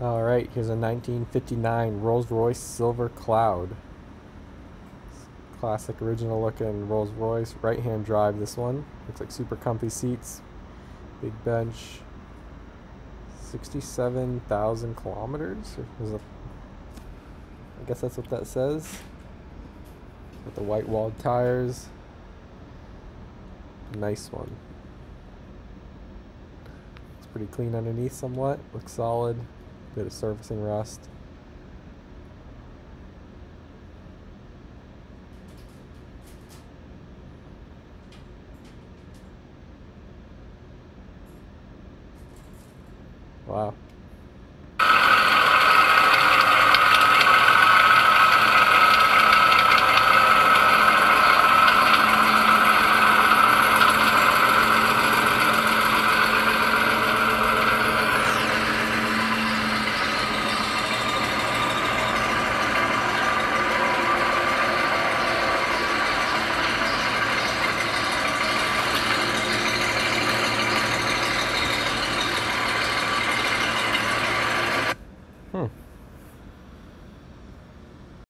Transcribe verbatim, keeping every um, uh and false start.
All right, here's a nineteen fifty-nine Rolls-Royce Silver Cloud. Classic original looking Rolls-Royce, right-hand drive this one. Looks like super comfy seats, big bench. sixty-seven thousand kilometers? Or it, I guess that's what that says. With the white walled tires. Nice one. It's pretty clean underneath somewhat. Looks solid. Bit of surfacing rust. Wow.